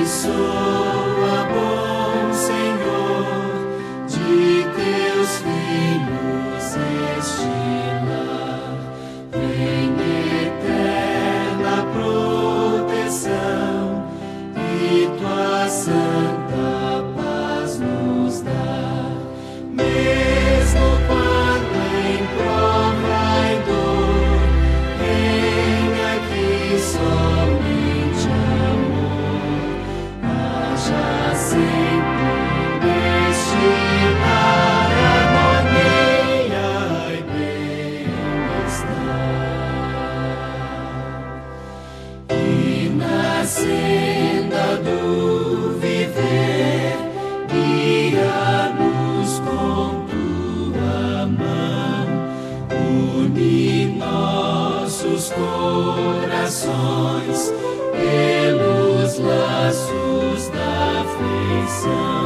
Abençoa, bom Senhor, de teus filhos este lar. Vem eterna proteção e tua santa paz nos dá. Mesmo quando em prova e dor, tenha aqui somente amor. Haja sempre neste lar harmonia e bem-estar. E na senda do viver, guia-nos com tua mão. Une nossos corações pelos laços da afeição.